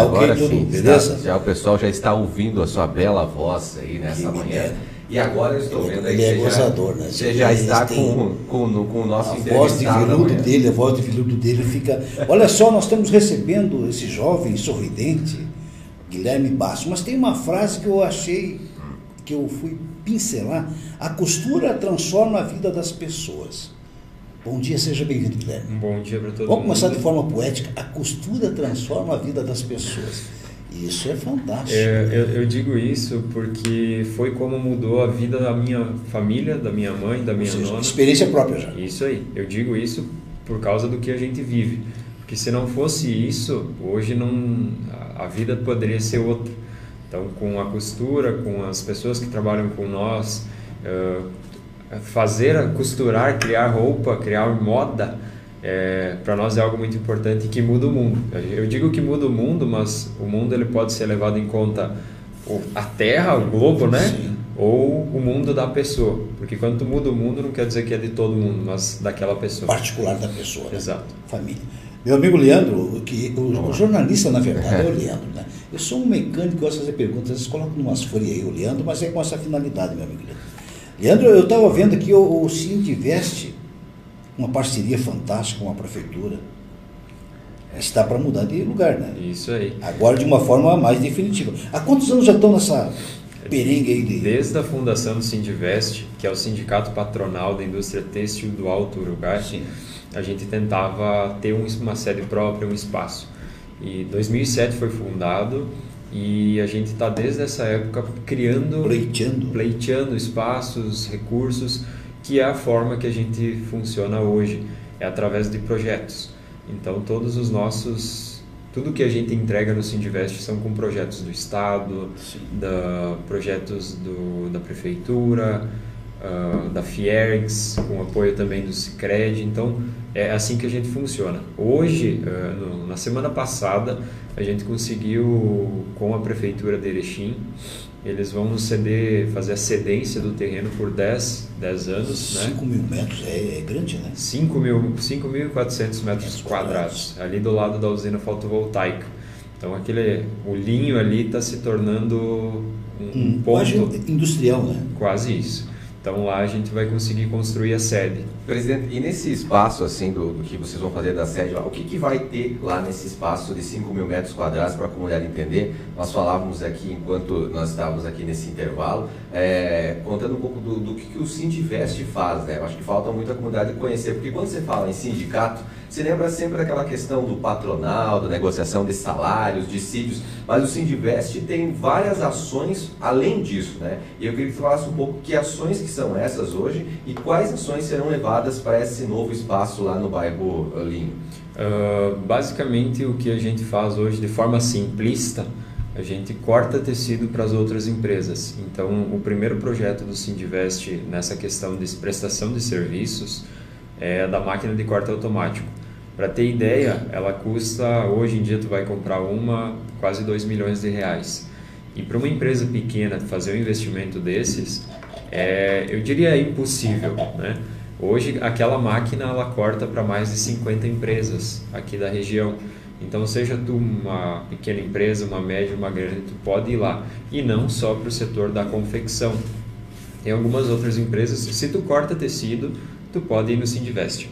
Tá ok, agora tudo, sim, beleza? já, o pessoal já está ouvindo a sua bela voz aí nessa manhã. E agora eu estou vendo aí ele que é gozador, né? você já está tem com o nosso a voz de entrevistado veludo amanhã. dele, a voz de veludo dele fica... Olha só, nós estamos recebendo esse jovem sorridente, Guilherme Basso, mas tem uma frase que eu achei, que eu fui pincelar: a costura transforma a vida das pessoas. Bom dia, seja bem-vindo, Guilherme. Um bom dia para todo mundo. Vamos começar de forma poética. A costura transforma a vida das pessoas. Isso é fantástico. Eu digo isso porque foi como mudou a vida da minha família, da minha mãe, da minha nona. Experiência própria já. Isso aí. Eu digo isso por causa do que a gente vive. Porque se não fosse isso, hoje a vida poderia ser outra. Então, com a costura, com as pessoas que trabalham com nós, costurar, criar roupa, criar moda, para nós é algo muito importante que muda o mundo. Eu digo que muda o mundo, mas o mundo ele pode ser levado em conta a Terra, o globo, né? Sim. Ou o mundo da pessoa. Porque quando tu muda o mundo, não quer dizer que é de todo mundo, mas daquela pessoa. Particular da pessoa. Né? Exato. Família. Meu amigo Leandro, o jornalista, na verdade, é o Leandro, né? Eu sou um mecânico que gosta de fazer perguntas, às vezes coloco umas folhas aí o Leandro, mas é com essa finalidade, meu amigo Leandro. Leandro, eu estava vendo aqui o Sindivest, uma parceria fantástica com a prefeitura. Está para mudar de lugar, né? Isso aí. Agora de uma forma mais definitiva. Há quantos anos já estão nessa perengue aí? Desde a fundação do Sindivest, que é o Sindicato Patronal da Indústria Têxtil do Alto Uruguai, Sim. a gente tentava ter uma sede própria, um espaço. E 2007 foi fundado e a gente está desde essa época criando, pleiteando espaços, recursos, que é a forma que a gente funciona hoje, é através de projetos. Então tudo que a gente entrega no Sindivest são com projetos do Estado, projetos da Prefeitura, da Fiergs, com apoio também do Sicredi. Então é assim que a gente funciona. Hoje, na semana passada, a gente conseguiu, com a Prefeitura de Erechim, eles vão nos fazer a cedência do terreno por 10 anos. 5 mil metros, é grande, né? 5.400 metros quadrados, ali do lado da usina fotovoltaica. Então o linho ali está se tornando um ponto... Quase industrial, né? Quase isso. Então lá a gente vai conseguir construir a sede. Presidente, e nesse espaço assim do que vocês vão fazer da sede, o que vai ter lá nesse espaço de 5 mil metros quadrados para a comunidade entender? Nós falávamos aqui enquanto nós estávamos aqui nesse intervalo, contando um pouco do que o Sindivest faz, né? Eu acho que falta muito a comunidade conhecer, porque quando você fala em sindicato, você lembra sempre daquela questão do patronal, da negociação de salários, dissídios, mas o Sindivest tem várias ações além disso, né? E eu queria que você falasse um pouco que ações que são essas hoje e quais ações serão levadas para esse novo espaço lá no bairro Linho. Basicamente o que a gente faz hoje de forma simplista, a gente corta tecido para as outras empresas. Então o primeiro projeto do Sindivest nessa questão de prestação de serviços é da máquina de corte automático. Para ter ideia, ela custa, hoje em dia tu vai comprar quase 2 milhões de reais. E para uma empresa pequena fazer um investimento desses, eu diria impossível, né? Hoje aquela máquina ela corta para mais de 50 empresas aqui da região. Então seja tu uma pequena empresa, uma média, uma grande, tu pode ir lá. E não só para o setor da confecção. Tem algumas outras empresas, se tu corta tecido, tu pode ir no Sindivest.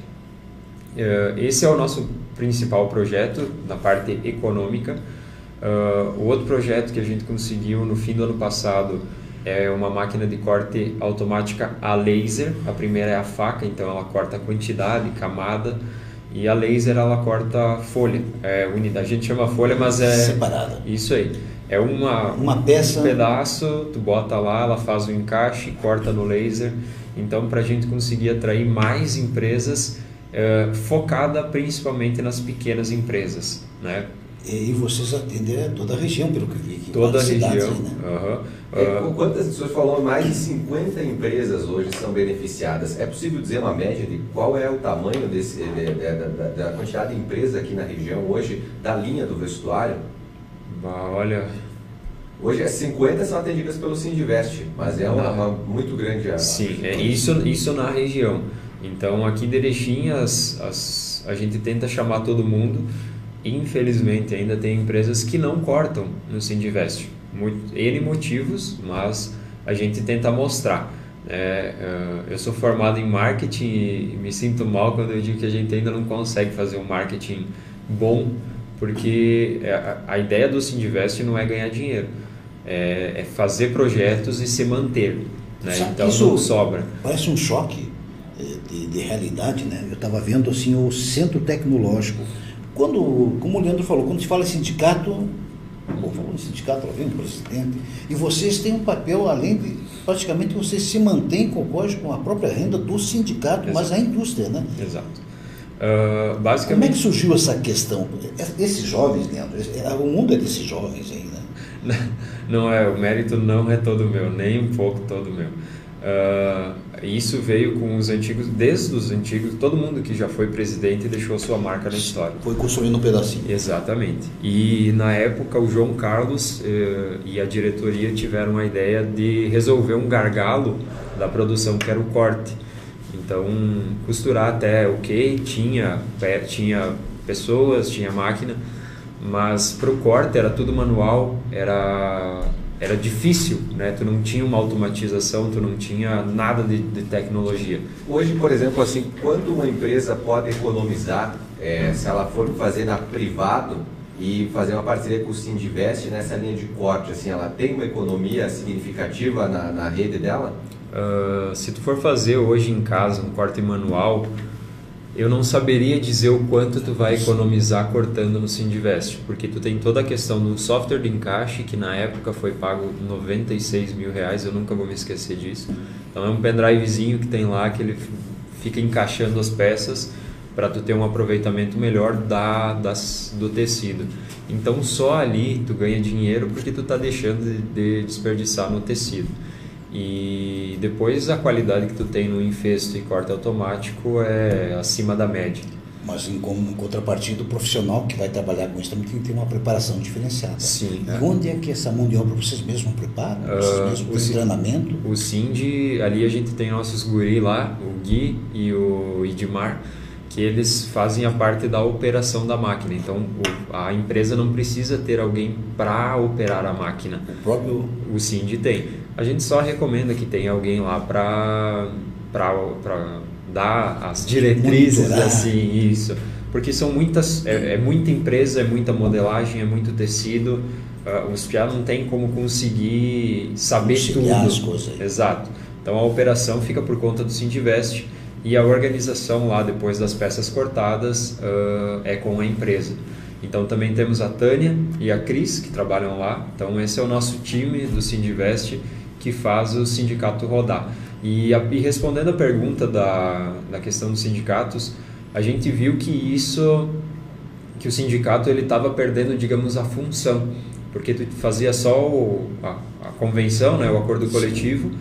Esse é o nosso principal projeto na parte econômica. O outro projeto que a gente conseguiu no fim do ano passado é uma máquina de corte automática a laser. A primeira é a faca, então ela corta a quantidade, camada, e a laser ela corta folha. A gente chama folha, mas é separada. Isso aí. É uma peça, um pedaço, tu bota lá, ela faz o encaixe, corta no laser. Então, para a gente conseguir atrair mais empresas, focada principalmente nas pequenas empresas, né? E vocês atendem toda a região, pelo que eu vi aqui. Toda a região. Cidades, né? Quantas pessoas falou? Mais de 50 empresas hoje são beneficiadas. É possível dizer uma média de qual é o tamanho da quantidade de empresas aqui na região hoje, da linha do vestuário? Olha... Hoje 50 são atendidas pelo Sindivest, mas é uma muito grande... Sim, isso na região. Então aqui de Erechim a gente tenta chamar todo mundo, infelizmente ainda tem empresas que não cortam no Sindivest. N motivos, mas a gente tenta mostrar. Eu sou formado em marketing e me sinto mal quando eu digo que a gente ainda não consegue fazer um marketing bom, porque a ideia do Sindivest não é ganhar dinheiro, é fazer projetos e se manter, né? Então não sobra. Parece um choque de realidade, né? Eu estava vendo assim o centro tecnológico. Como o Leandro falou, quando se fala em sindicato, falou em sindicato, lá vem o presidente, e vocês têm um papel, além de, praticamente, vocês se mantêm com a própria renda do sindicato, exato, mas a indústria, né? Exato. Basicamente... Como é que surgiu essa questão? Esses jovens, Leandro, o mundo é desses jovens aí, né? Não é, o mérito não é todo meu, nem um pouco todo meu. Isso veio com os antigos, desde os antigos, todo mundo que já foi presidente deixou sua marca na história. Foi construindo um pedacinho. Exatamente. E na época o João Carlos e a diretoria tiveram a ideia de resolver um gargalo da produção, que era o corte. Então, costurar até tinha pessoas, tinha máquina, mas para o corte era tudo manual, era difícil, né? Tu não tinha uma automatização, tu não tinha nada de tecnologia. Hoje, por exemplo, assim, quanto uma empresa pode economizar se ela for fazer na privado e fazer uma parceria com o Sindivest nessa linha de corte? Assim, ela tem uma economia significativa na rede dela? Se tu for fazer hoje em casa um corte manual, eu não saberia dizer o quanto tu vai economizar cortando no Sindivest, porque tu tem toda a questão do software de encaixe, que na época foi pago R$96 mil, eu nunca vou me esquecer disso. Então é um pendrivezinho que tem lá, que ele fica encaixando as peças para tu ter um aproveitamento melhor do tecido. Então só ali tu ganha dinheiro porque tu está deixando de desperdiçar no tecido. E depois a qualidade que tu tem no infesto e corte automático é acima da média. Mas em contrapartida, o profissional que vai trabalhar com isso também tem que ter uma preparação diferenciada. Sim. E onde é que essa mão de obra vocês mesmos preparam? Vocês mesmos têm treinamento? O Sind, ali a gente tem nossos guri lá, o Gui e o Idmar, que eles fazem a parte da operação da máquina. Então a empresa não precisa ter alguém para operar a máquina. O Sind tem. A gente só recomenda que tenha alguém lá para dar as diretrizes, assim, isso. Porque são muitas, muita empresa, é muita modelagem, é muito tecido. Os PIA não tem como conseguir saber tudo. As coisas aí. Exato. Então a operação fica por conta do Sindivest e a organização lá depois das peças cortadas é com a empresa. Então também temos a Tânia e a Cris que trabalham lá. Então esse é o nosso time do Sindivest que faz o sindicato rodar. E respondendo a pergunta da questão dos sindicatos, a gente viu que o sindicato ele estava perdendo, digamos, a função, porque tu fazia só a convenção, né, o acordo coletivo,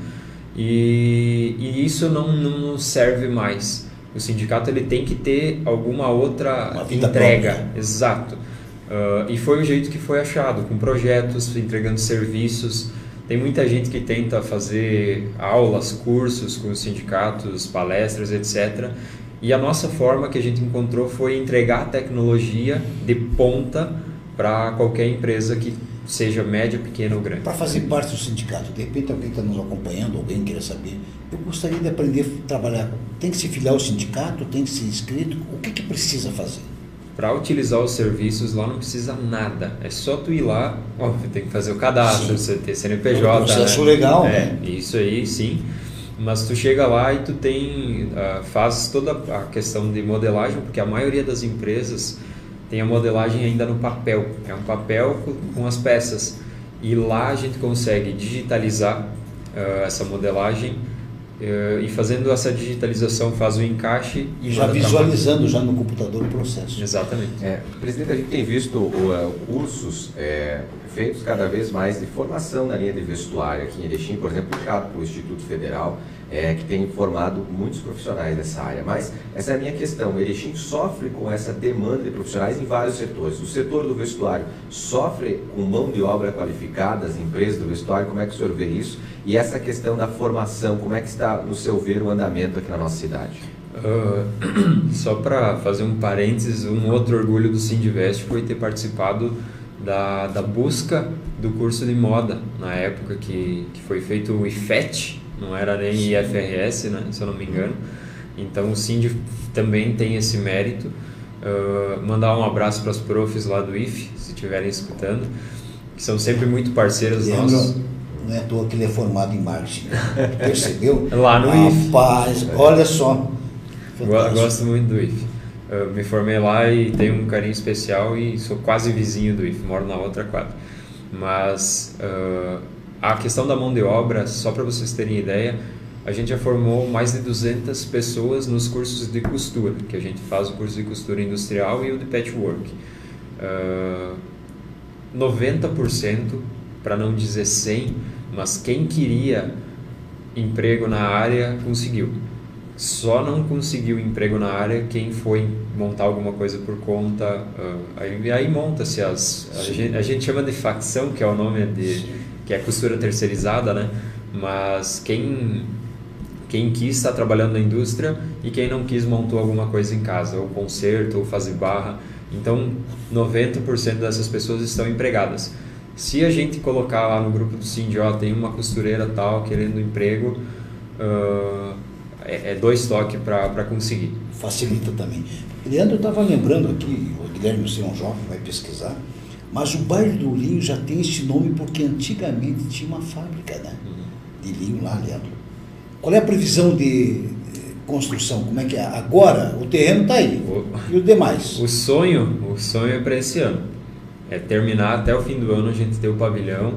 e isso não serve mais. O sindicato ele tem que ter alguma outra entrega. Própria. Exato. E foi o jeito que foi achado, com projetos, entregando serviços. Tem muita gente que tenta fazer aulas, cursos com os sindicatos, palestras, etc. E a nossa forma que a gente encontrou foi entregar a tecnologia de ponta para qualquer empresa que seja média, pequena ou grande. Para fazer parte do sindicato, de repente alguém está nos acompanhando, alguém queira saber, eu gostaria de aprender a trabalhar. Tem que se filiar ao sindicato, tem que ser inscrito, o que precisa fazer? Para utilizar os serviços lá não precisa nada, é só tu ir lá, tem que fazer o cadastro, você ter CNPJ, é um processo legal, né? Isso aí sim, mas tu chega lá e tu faz toda a questão de modelagem, porque a maioria das empresas tem a modelagem ainda no papel, é um papel com as peças, e lá a gente consegue digitalizar essa modelagem, e fazendo essa digitalização faz o encaixe e já visualizando já no computador o processo. Exatamente. Presidente, a gente tem visto cursos feitos cada vez mais de formação na linha de vestuário aqui em Erechim, por exemplo, puxado pelo Instituto Federal, que tem formado muitos profissionais dessa área. Mas essa é a minha questão. Erechim sofre com essa demanda de profissionais em vários setores. O setor do vestuário sofre com mão de obra qualificada, as empresas do vestuário, como é que o senhor vê isso? E essa questão da formação, como é que está, no seu ver, o andamento aqui na nossa cidade? Só para fazer um parênteses, um outro orgulho do Sindivest foi ter participado da busca do curso de moda, na época que foi feito o IFET, não era nem IFRS, né, se eu não me engano. Então o Sind também tem esse mérito. Mandar um abraço para os profs lá do IF, se estiverem escutando, que são sempre muito parceiros nossos. Não é à toa que ele é formado em marketing, percebeu? Lá no IF. Rapaz, olha só. Gosto muito do IF. Me formei lá e tenho um carinho especial e sou quase vizinho do IF, moro na outra quadra. Mas a questão da mão de obra, só para vocês terem ideia, a gente já formou mais de 200 pessoas nos cursos de costura, que a gente faz o curso de costura industrial e o de patchwork. 90%, para não dizer 100%, mas quem queria emprego na área conseguiu. Só não conseguiu emprego na área quem foi montar alguma coisa por conta. Aí monta-se a gente chama de facção, que é o nome que é costura terceirizada, né? Mas quem quis estar trabalhando na indústria e quem não quis montou alguma coisa em casa, ou conserto, ou fazer barra. Então 90% dessas pessoas estão empregadas. Se a gente colocar lá no grupo do Sind, tem uma costureira tal querendo emprego, é 2 toques para conseguir. Facilita também. Leandro, eu estava lembrando aqui, o Guilherme, você é um jovem, vai pesquisar, mas o bairro do Linho já tem esse nome porque antigamente tinha uma fábrica, né, de linho lá, Leandro. Qual é a previsão de construção? Como é que é? Agora o terreno está aí. E o demais? O sonho é para esse ano. É terminar até o fim do ano, a gente ter o pavilhão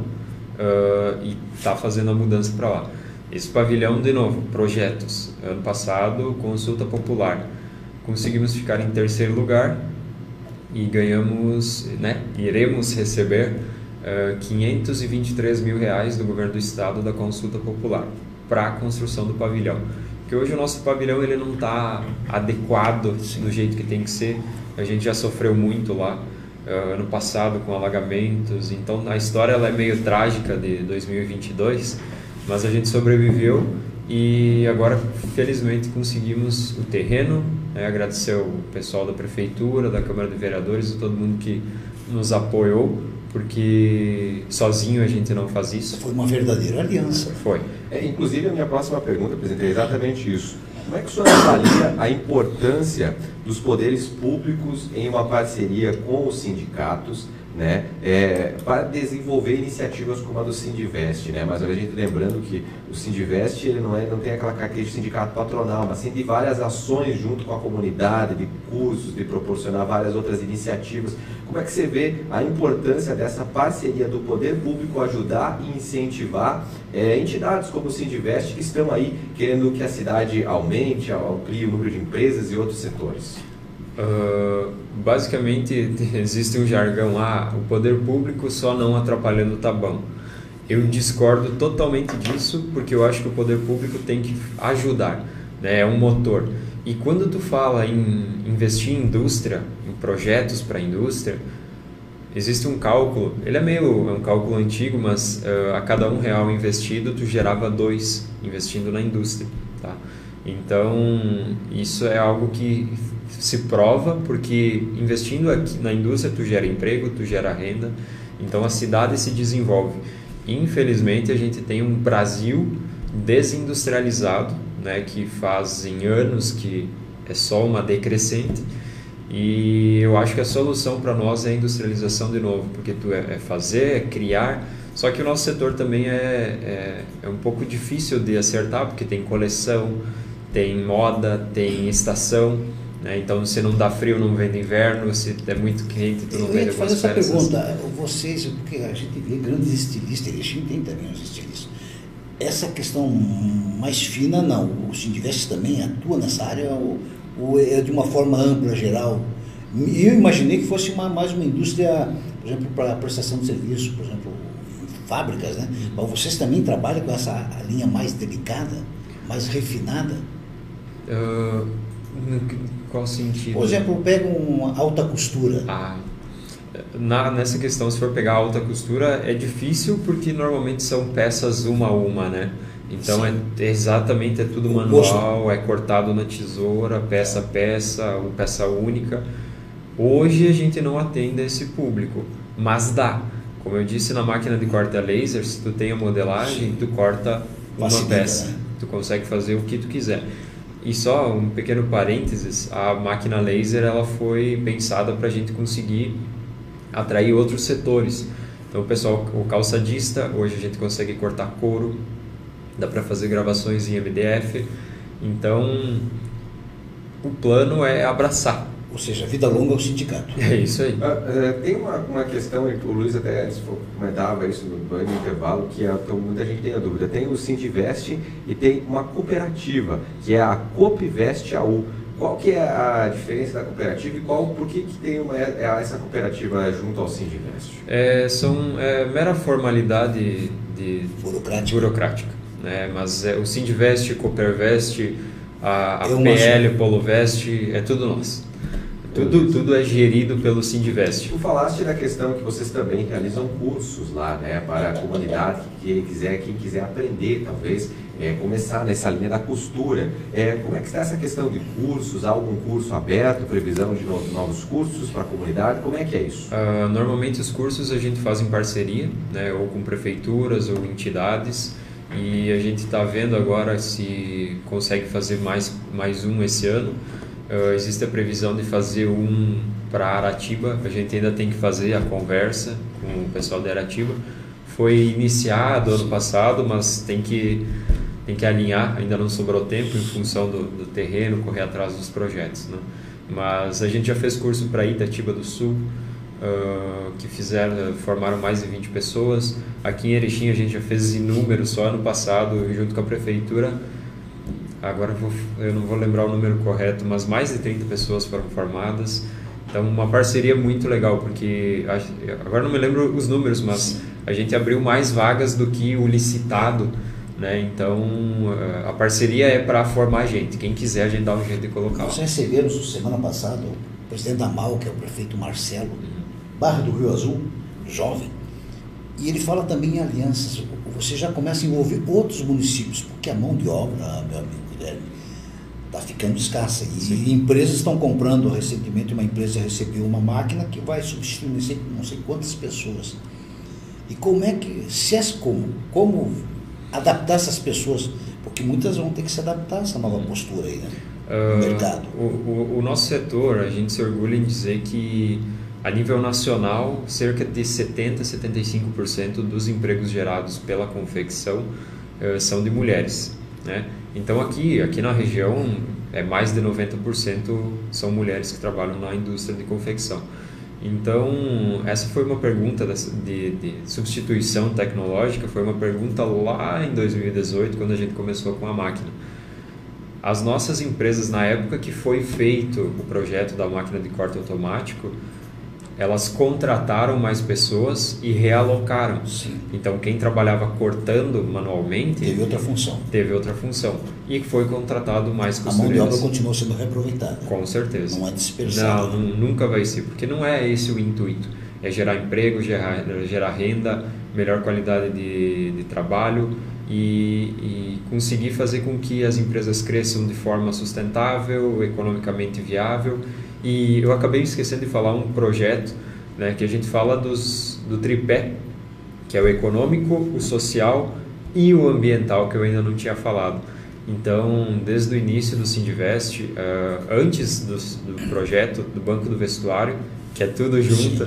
e tá fazendo a mudança para lá. Esse pavilhão, de novo, projetos. Ano passado, consulta popular. Conseguimos ficar em 3º lugar e ganhamos, né, iremos receber R$523 mil do governo do estado da consulta popular para a construção do pavilhão. Porque hoje o nosso pavilhão ele não está adequado do jeito que tem que ser. A gente já sofreu muito lá ano passado com alagamentos. Então a história ela é meio trágica de 2022, mas a gente sobreviveu e agora felizmente conseguimos o terreno. Agradecer o pessoal da prefeitura, da Câmara de Vereadores e todo mundo que nos apoiou, porque sozinho a gente não faz isso. Foi uma verdadeira aliança. Foi. Inclusive, a minha próxima pergunta, presidente, é exatamente isso. Como é que o senhor avalia a importância dos poderes públicos em uma parceria com os sindicatos, né, para desenvolver iniciativas como a do Sindivest, né? Mas a gente lembrando que o Sindivest ele não tem aquela característica de sindicato patronal, mas sim de várias ações junto com a comunidade, de cursos, de proporcionar várias outras iniciativas. Como é que você vê a importância dessa parceria do poder público ajudar e incentivar entidades como o Sindivest que estão aí querendo que a cidade aumente, amplie o número de empresas e outros setores? Basicamente existe um jargão lá, o poder público só não atrapalhando tá bom. Eu discordo totalmente disso, porque eu acho que o poder público tem que ajudar, né? É um motor. E quando tu fala em investir em indústria, em projetos para a indústria, existe um cálculo, ele é um cálculo antigo, mas a cada R$1 investido tu gerava 2 investindo na indústria, tá? Então isso é algo que se prova, porque investindo aqui na indústria tu gera emprego, tu gera renda, então a cidade se desenvolve. Infelizmente a gente tem um Brasil desindustrializado, né, que fazem anos que é só uma decrescente, e eu acho que a solução para nós é a industrialização de novo, porque tu é fazer, é criar, só que o nosso setor também é um pouco difícil de acertar, porque tem coleção, tem moda, tem estação, né? Então se não dá frio não vende inverno, se é muito quente tu não vende algumas peças. Eu ia fazer essa pergunta, vocês, porque a gente vê grandes estilistas, Erechim tem também os estilistas, essa questão mais fina não, o Sindivest também atua nessa área ou é de uma forma ampla, geral? Eu imaginei que fosse mais uma indústria, por exemplo, para prestação de serviço, por exemplo, em fábricas, né? Mas vocês também trabalham com essa linha mais delicada, mais refinada? Qual sentido? Por exemplo, pega uma alta costura. Nessa questão, se for pegar alta costura, é difícil porque normalmente são peças uma a uma, né? Então exatamente é tudo manual, é cortado na tesoura, peça a peça, uma peça única. Hoje a gente não atende esse público, mas dá. Como eu disse, na máquina de corte a laser, se tu tem a modelagem, tu corta uma peça, né? Tu consegue fazer o que tu quiser. E só um pequeno parênteses, a máquina laser ela foi pensada para a gente conseguir atrair outros setores. Então o calçadista, hoje a gente consegue cortar couro, dá para fazer gravações em MDF. Então o plano é abraçar. Ou seja, vida longa ao sindicato. É isso aí. Tem uma questão, o Luiz até comentava isso no intervalo, que muita gente tem a dúvida. Tem o Sindivest e tem uma cooperativa, que é a Copvest AU. Qual que é a diferença da cooperativa e por que tem essa cooperativa junto ao Sindivest? São mera formalidade burocrática, né? Mas o Sindivest, Coopervest, a PL, Polovest, é tudo nosso. Tudo é gerido pelo Sindivest. Tu falaste da questão que vocês também realizam cursos lá, né, para a comunidade quem quiser aprender, talvez, começar nessa linha da costura. Como é que está essa questão de cursos? Há algum curso aberto, previsão de novos cursos para a comunidade? Como é que é isso? Normalmente os cursos a gente faz em parceria, né, ou com prefeituras ou entidades, e a gente está vendo agora se consegue fazer mais um esse ano. Existe a previsão de fazer um para Aratiba, a gente ainda tem que fazer a conversa com o pessoal de Aratiba. Foi iniciado ano passado, mas tem que alinhar, ainda não sobrou tempo em função do terreno, correr atrás dos projetos, né? Mas a gente já fez curso para Itatiba do Sul, que formaram mais de 20 pessoas. Aqui em Erechim a gente já fez inúmeros só ano passado, junto com a prefeitura. Agora eu não vou lembrar o número correto, mas mais de 30 pessoas foram formadas. Então, uma parceria muito legal, porque agora não me lembro os números, mas a gente abriu mais vagas do que o licitado, né? Então, a parceria é para formar gente. Quem quiser, a gente dá um jeito de colocar. Nós recebemos semana passada o presidente da MAU, que é o prefeito Marcelo, Barra do Rio Azul, jovem, e ele fala também em alianças. Você já começa a envolver outros municípios, porque a mão de obra, meu amigo Guilherme, está ficando escassa. E empresas estão comprando. Recentemente uma empresa recebeu uma máquina que vai substituir não sei quantas pessoas. E como adaptar essas pessoas? Porque muitas vão ter que se adaptar a essa nova postura aí, né? No mercado. O nosso setor, a gente se orgulha em dizer que a nível nacional, cerca de 70-75% dos empregos gerados pela confecção são de mulheres, né? Então aqui na região, mais de 90% são mulheres que trabalham na indústria de confecção. Então, essa foi uma pergunta de substituição tecnológica, foi uma pergunta lá em 2018, quando a gente começou com a máquina. As nossas empresas, na época que foi feito o projeto da máquina de corte automático, elas contrataram mais pessoas e realocaram. Sim. Então, quem trabalhava cortando manualmente... Teve outra função. E foi contratado mais costureiras. A mão de obra continuou sendo reaproveitada. Com certeza. Não é dispersada. Não, nunca vai ser, porque não é esse o intuito. É gerar emprego, gerar renda, melhor qualidade de trabalho e conseguir fazer com que as empresas cresçam de forma sustentável, economicamente viável. E eu acabei esquecendo de falar um projeto, né, que a gente fala do tripé, que é o econômico, o social e o ambiental, que eu ainda não tinha falado. Então, desde o início do Sindivest, antes do projeto do Banco do Vestuário, que é tudo junto,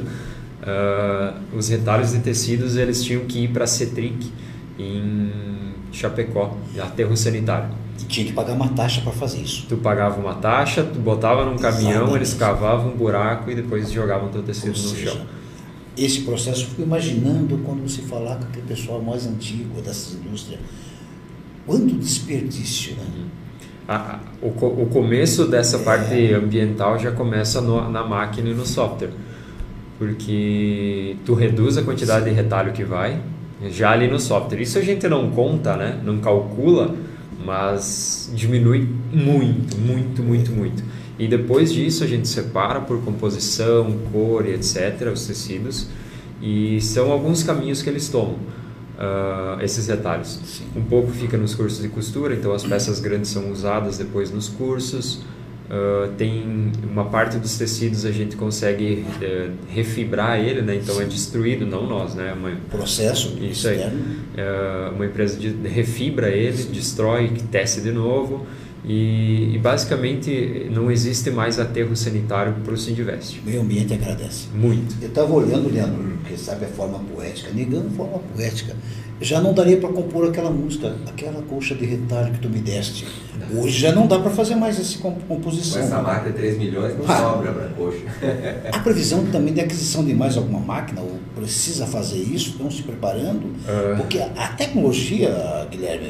os retalhos de tecidos eles tinham que ir para a Cetric, em Chapecó, aterro sanitário. E tinha que pagar uma taxa para fazer isso. Tu pagava uma taxa, tu botava num caminhão, exatamente. Eles cavavam um buraco e depois jogavam teu tecido no chão. Esse processo, eu fico imaginando quando você falar com aquele pessoal mais antigo dessas indústrias, quanto desperdício, né? O começo dessa parte ambiental já começa na máquina e no software, porque tu reduz a quantidade de retalho que vai já ali no software. Isso a gente não conta, né? Não calcula, mas diminui muito. E depois disso a gente separa por composição, cor e etc. os tecidos, e são alguns caminhos que eles tomam. esses retalhos. Sim. Um pouco fica nos cursos de costura, então as peças grandes são usadas depois nos cursos. Tem uma parte dos tecidos a gente consegue refibrar ele, né? Então é destruído, não nós, né? Processo isso externo. Aí. Uma empresa refibra ele, destrói, tece de novo. E basicamente não existe mais aterro sanitário para o Sindivest. O meio ambiente agradece. Muito. Eu estava olhando, Leandro, porque sabe a forma poética, negando a forma poética. Já não daria para compor aquela música, aquela colcha de retalho que tu me deste. Hoje já não dá para fazer mais essa composição. Com essa máquina de 3 milhões não sobra para coxa. A previsão também de aquisição de mais alguma máquina, ou precisa fazer isso, estão se preparando, porque a tecnologia, Guilherme,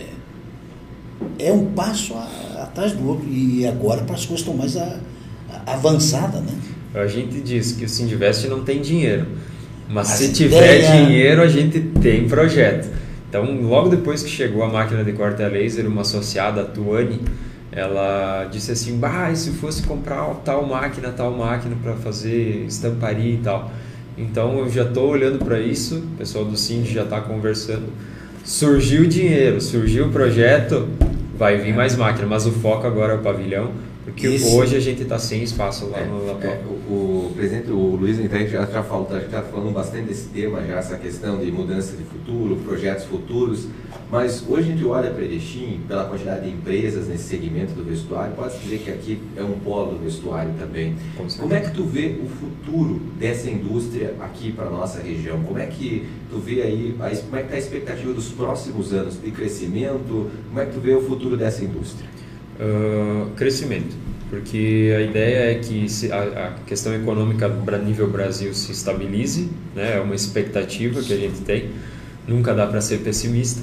é um passo atrás do outro, e agora para as coisas estão mais avançadas, né? A gente diz que o Sindivest não tem dinheiro, mas se tiver dinheiro a gente tem projeto. Então, logo depois que chegou a máquina de corte a laser, uma associada, a Tuane, ela disse assim, e se fosse comprar tal máquina para fazer estamparia e tal. Então, eu já estou olhando para isso, o pessoal do Sind já está conversando. Surgiu o dinheiro, surgiu o projeto, vai vir mais máquina, mas o foco agora é o pavilhão, porque hoje a gente está sem espaço lá no Lapão. O presidente, o Luiz, então, já falando bastante desse tema, já essa questão de mudança de futuro, projetos futuros, mas hoje a gente olha para Erechim, pela quantidade de empresas nesse segmento do vestuário, pode dizer que aqui é um polo do vestuário também. Como é que tu vê o futuro dessa indústria aqui para a nossa região? Como é que tu vê aí, como é que está a expectativa dos próximos anos de crescimento? Como é que tu vê o futuro dessa indústria? Crescimento, porque a ideia é que a questão econômica a nível Brasil se estabilize, né? É uma expectativa que a gente tem, nunca dá para ser pessimista.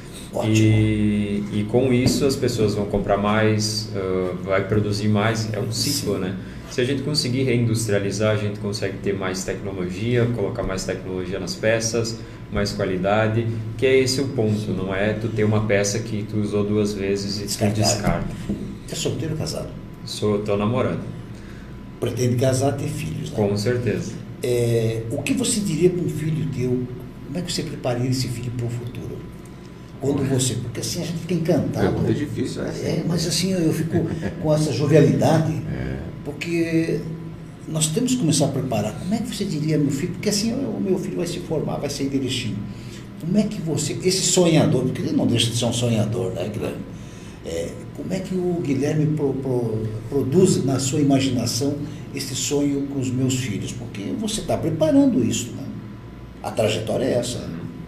E com isso as pessoas vão comprar mais, vai produzir mais, é um ciclo, né? Se a gente conseguir reindustrializar, a gente consegue ter mais tecnologia, colocar mais tecnologia nas peças, mais qualidade, que é esse o ponto, não é tu ter uma peça que tu usou 2 vezes e tu descarta. É solteiro ou casado? Tô namorando. Pretende casar, ter filhos, né? Com certeza. O que você diria para um filho teu? Como é que você prepararia esse filho para o futuro? Quando você... Porque assim a gente fica encantado. Pergunta difícil, mas assim eu fico com essa jovialidade, porque nós temos que começar a preparar. Como é que você diria, meu filho? Porque assim o meu filho vai se formar, vai sair de Erechim. Como é que você... Esse sonhador, porque ele não deixa de ser um sonhador, né, Guilherme? Como é que o Guilherme produz na sua imaginação esse sonho com os meus filhos? Porque você está preparando isso, né? A trajetória é essa.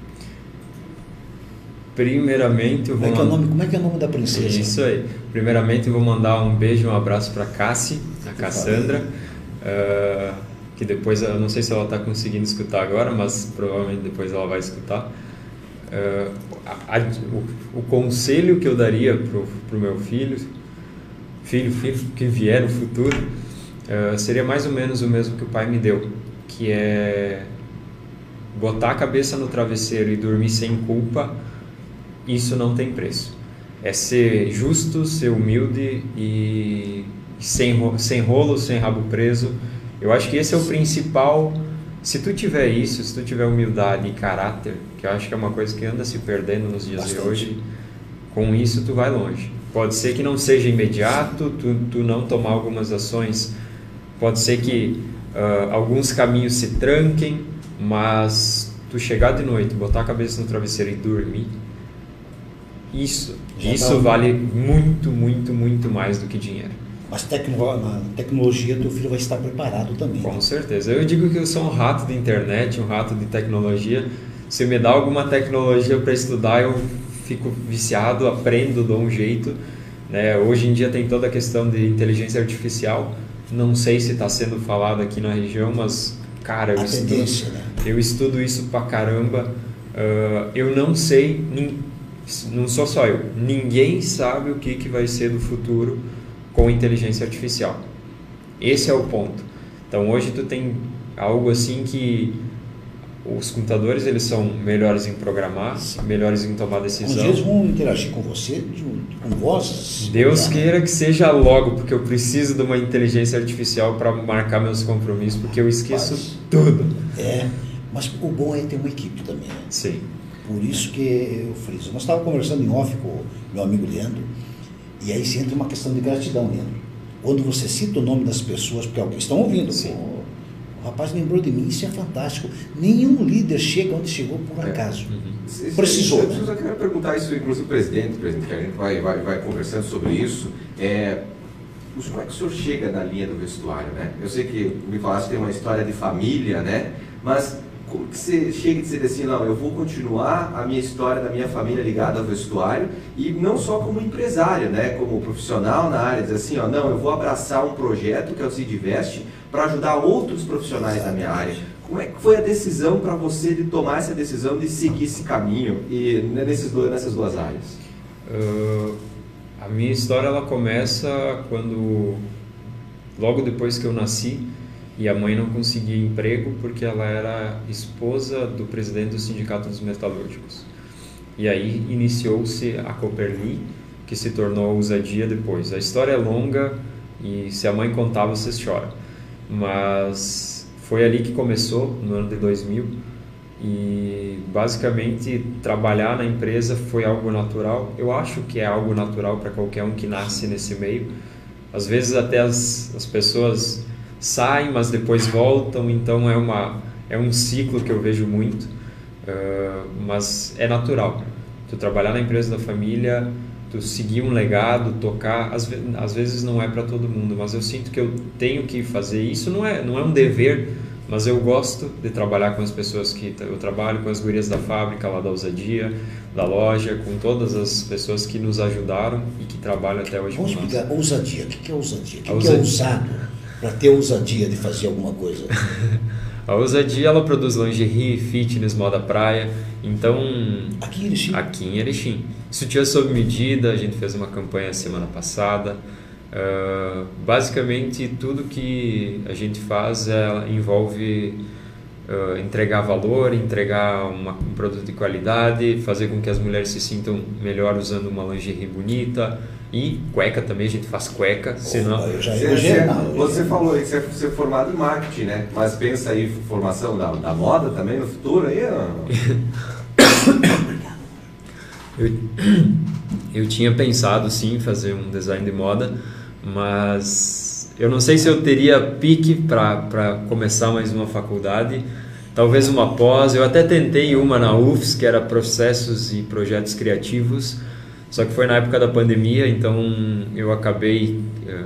Primeiramente, eu vou como é que é o nome da princesa? Isso aí. Primeiramente, eu vou mandar um beijo e um abraço para a Cassi, a Cassandra, que depois, eu não sei se ela está conseguindo escutar agora, mas provavelmente depois ela vai escutar. O conselho que eu daria para o meu filho que vier no futuro, seria mais ou menos o mesmo que o pai me deu, que é botar a cabeça no travesseiro e dormir sem culpa. Isso não tem preço. É ser justo, ser humilde e sem rolo, sem rabo preso. Eu acho que esse é o principal. Se tu tiver isso, se tu tiver humildade e caráter, que eu acho que é uma coisa que anda se perdendo nos dias de hoje, com isso tu vai longe. Pode ser que não seja imediato, tu não tomar algumas ações, pode ser que alguns caminhos se tranquem, mas tu chegar de noite, botar a cabeça no travesseiro e dormir, isso vale muito, muito, muito mais do que dinheiro. Mas na tecnologia teu filho vai estar preparado também. Com certeza. Eu digo que eu sou um rato de internet, um rato de tecnologia. Se me dá alguma tecnologia para estudar, eu fico viciado, aprendo, dou um jeito. Né? Hoje em dia tem toda a questão de inteligência artificial. Não sei se está sendo falado aqui na região, mas, cara, eu estudo isso pra caramba. Eu não sei, não sou só eu. Ninguém sabe o que vai ser do futuro com inteligência artificial. Esse é o ponto. Então hoje tu tem algo assim que os computadores eles são melhores em programar, melhores em tomar decisão. Eles vão interagir com você com vozes. Deus queira que seja logo, porque eu preciso de uma inteligência artificial para marcar meus compromissos, porque eu esqueço tudo. Mas o bom é ter uma equipe também, né? Sim. Por isso que eu friso. Nós estávamos conversando em off com o meu amigo Leandro, e aí se entra uma questão de gratidão, Leandro. Quando você cita o nome das pessoas, porque alguns estão ouvindo, o rapaz lembrou de mim, isso é fantástico. Nenhum líder chega onde chegou por acaso. Precisou. Eu só quero perguntar isso, inclusive, o presidente, que a gente vai conversando sobre isso. Como é que o senhor chega na linha do vestuário, né? Eu sei que me falaste que tem uma história de família, né? Mas como que você chega a dizer assim, não, eu vou continuar a minha história da minha família ligada ao vestuário, e não só como empresário, né? Como profissional na área, dizer assim, ó, não, eu vou abraçar um projeto que é o Sindivest para ajudar outros profissionais da minha área. Como é que foi a decisão para você de tomar essa decisão de seguir esse caminho e nessas duas áreas? A minha história ela começa logo depois que eu nasci, e a mãe não conseguia emprego porque ela era esposa do presidente do Sindicato dos Metalúrgicos. E aí iniciou-se a Cooperli, que se tornou a Ousadia depois. A história é longa e se a mãe contar você chora. Mas foi ali que começou, no ano de 2000, e basicamente trabalhar na empresa foi algo natural. Eu acho que é algo natural para qualquer um que nasce nesse meio. Às vezes até as pessoas saem, mas depois voltam, então é um ciclo que eu vejo muito, mas é natural. Tu trabalhar na empresa da família, tu seguir um legado, tocar, às vezes não é para todo mundo, mas eu sinto que eu tenho que fazer isso, não é um dever, mas eu gosto de trabalhar com as pessoas que eu trabalho, com as gurias da fábrica, lá da Ousadia, da loja, com todas as pessoas que nos ajudaram e que trabalham até hoje. Vamos explicar, ousadia, o que é ousadia? O que é ousado para ter ousadia de fazer alguma coisa? A Ousadia, ela produz lingerie, fitness, moda praia, então... Aqui em Erechim? Aqui em Erechim. Sutiã sob medida, a gente fez uma campanha semana passada. Basicamente, tudo que a gente faz envolve entregar valor, entregar um produto de qualidade, fazer com que as mulheres se sintam melhor usando uma lingerie bonita. E cueca também, a gente faz cueca, senão... Você falou aí que você é formado em marketing, né? Mas pensa aí formação da moda também no futuro aí? Eu tinha pensado sim em fazer um design de moda, mas eu não sei se eu teria pique para começar mais uma faculdade, talvez uma pós. Eu até tentei uma na UFS, que era processos e projetos criativos, só que foi na época da pandemia, então eu acabei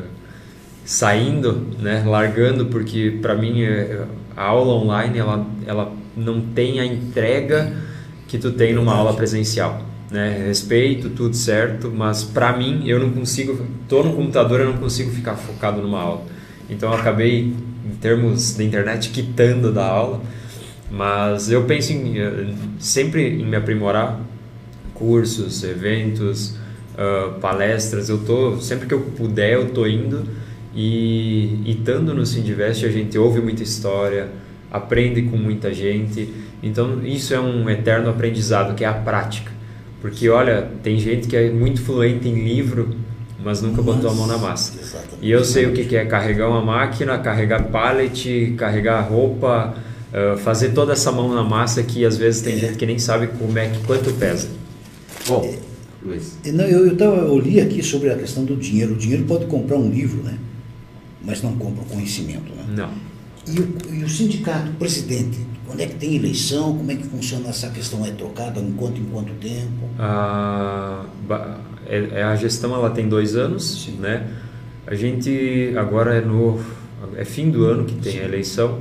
saindo, né, largando, porque para mim a aula online ela não tem a entrega que tu tem numa aula presencial, né? Respeito, tudo certo, mas para mim eu não consigo, tô no computador, eu não consigo ficar focado numa aula. Então eu acabei, em termos de internet, quitando da aula, mas eu penso sempre em me aprimorar. Cursos, eventos, palestras, sempre que eu puder eu tô indo, e estando no Sindivest a gente ouve muita história, aprende com muita gente, então isso é um eterno aprendizado, que é a prática, porque olha, tem gente que é muito fluente em livro, mas nunca botou a mão na massa. Exatamente. E eu sei o que é carregar uma máquina, carregar pallet, carregar roupa, fazer toda essa mão na massa, que às vezes tem gente que nem sabe quanto pesa. Bom, Luiz. Eu li aqui sobre a questão do dinheiro. O dinheiro pode comprar um livro, né? Mas não compra o conhecimento, né? Não. E o sindicato, o presidente, quando é que tem eleição? Como é que funciona essa questão? É trocada em quanto tempo? A gestão ela tem 2 anos, sim, né? A gente agora é fim do ano que tem a eleição,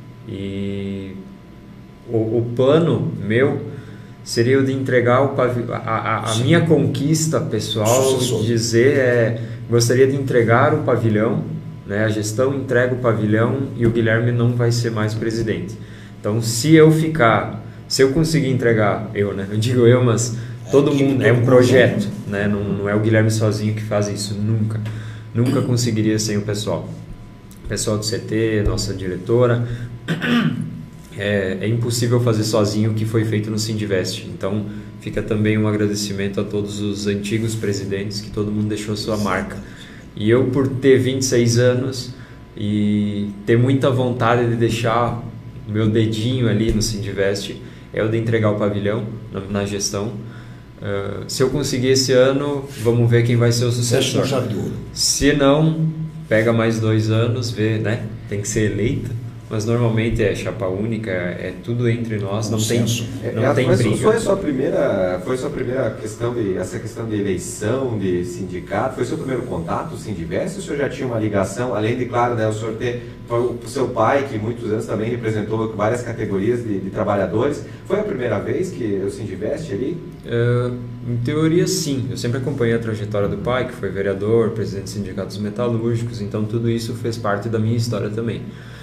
e o plano meu seria o de entregar a minha conquista pessoal, dizer gostaria de entregar o pavilhão, né? A gestão entrega o pavilhão e o Guilherme não vai ser mais presidente. Então, se eu conseguir entregar, eu digo eu, mas todo mundo, é um projeto, né? Não é o Guilherme sozinho que faz isso, nunca conseguiria sem o pessoal do CT, nossa diretora. É impossível fazer sozinho o que foi feito no Sindivest. Então fica também um agradecimento a todos os antigos presidentes, que todo mundo deixou sua marca. E eu, por ter 26 anos e ter muita vontade de deixar o meu dedinho ali no Sindivest, é o de entregar o pavilhão na gestão. Se eu conseguir esse ano, vamos ver quem vai ser o sucessor. Se não, pega mais 2 anos, vê, né? Tem que ser eleito. Mas normalmente é chapa única, é tudo entre nós, não tem briga. Foi a sua primeira questão essa questão de eleição, de sindicato, foi o seu primeiro contato, o Sindivest, ou o senhor já tinha uma ligação, além de, claro, né, o senhor foi o seu pai, que muitos anos também representou várias categorias de trabalhadores, foi a primeira vez que o Sindivest ali? Em teoria, sim. Eu sempre acompanhei a trajetória do pai, que foi vereador, presidente dos sindicatos metalúrgicos, então tudo isso fez parte da minha história também.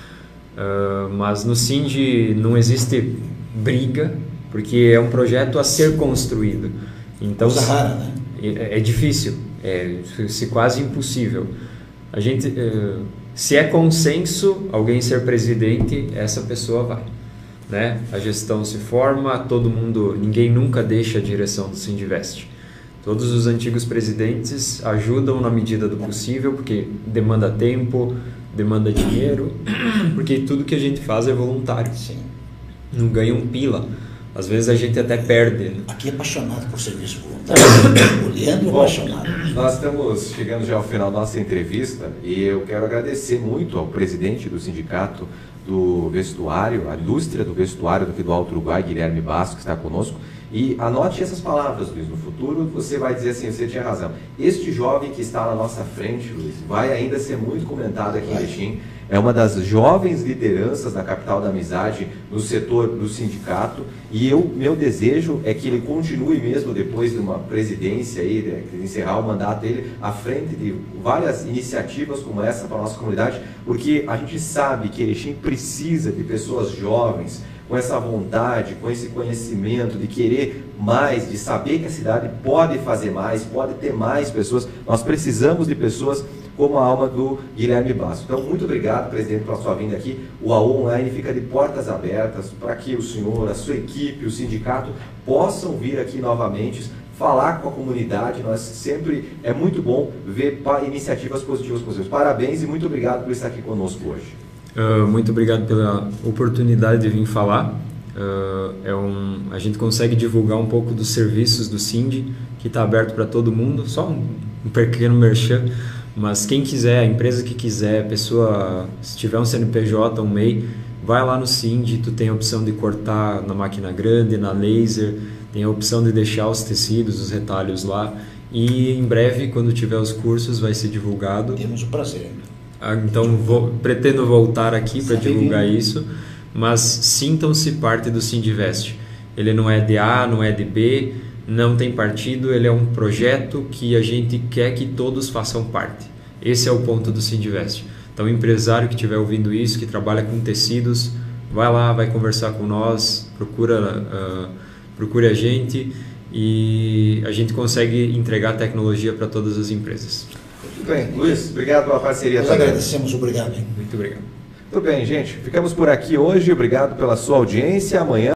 Mas no Sind não existe briga, porque é um projeto a ser construído. Então, coisa rara, né? É difícil, é quase impossível. A gente, se é consenso alguém ser presidente, essa pessoa vai, né? A gestão se forma, todo mundo, ninguém nunca deixa a direção do Sindivest. Todos os antigos presidentes ajudam na medida do possível, porque demanda tempo, demanda dinheiro, porque tudo que a gente faz é voluntário. Sim. Não ganha um pila. Às vezes a gente até perde. Né? Aqui é apaixonado por serviço voluntário. O Leandro é apaixonado. Nós estamos chegando já ao final da nossa entrevista e eu quero agradecer muito ao presidente do sindicato do vestuário, a indústria do vestuário aqui do Alto Uruguai, Guilherme Basco, que está conosco. E anote essas palavras, Luiz. No futuro você vai dizer assim, você tinha razão. Este jovem que está na nossa frente, Luiz, vai ainda ser muito comentado aqui em Erechim. É uma das jovens lideranças da capital da amizade no setor do sindicato. E meu desejo é que ele continue mesmo depois de uma presidência aí, de encerrar o mandato dele, à frente de várias iniciativas como essa para a nossa comunidade, porque a gente sabe que Erechim precisa de pessoas jovens, com essa vontade, com esse conhecimento de querer mais, de saber que a cidade pode fazer mais, pode ter mais pessoas. Nós precisamos de pessoas como a alma do Guilherme Basco. Então, muito obrigado, presidente, pela sua vinda aqui. O AU Online fica de portas abertas para que o senhor, a sua equipe, o sindicato possam vir aqui novamente, falar com a comunidade. Nós sempre, é muito bom ver iniciativas positivas com vocês. Parabéns e muito obrigado por estar aqui conosco hoje. Muito obrigado pela oportunidade de vir falar. A gente consegue divulgar um pouco dos serviços do Sind, que está aberto para todo mundo, só um pequeno merchan, mas quem quiser, a empresa que quiser, a pessoa, se tiver um CNPJ, um MEI, vai lá no Sind, tu tem a opção de cortar na máquina grande, na laser, tem a opção de deixar os tecidos, os retalhos lá, e em breve, quando tiver os cursos, vai ser divulgado. Temos o prazer. Então, pretendo voltar aqui para divulgar isso, mas sintam-se parte do Sindivest. Ele não é de A, não é de B, não tem partido, ele é um projeto que a gente quer que todos façam parte. Esse é o ponto do Sindivest. Então, o empresário que estiver ouvindo isso, que trabalha com tecidos, vai lá, vai conversar com nós, procure a gente e a gente consegue entregar tecnologia para todas as empresas. Muito bem, Luiz, obrigado pela parceria. Nós agradecemos, obrigado. Muito obrigado. Muito bem, gente, ficamos por aqui hoje, obrigado pela sua audiência. Amanhã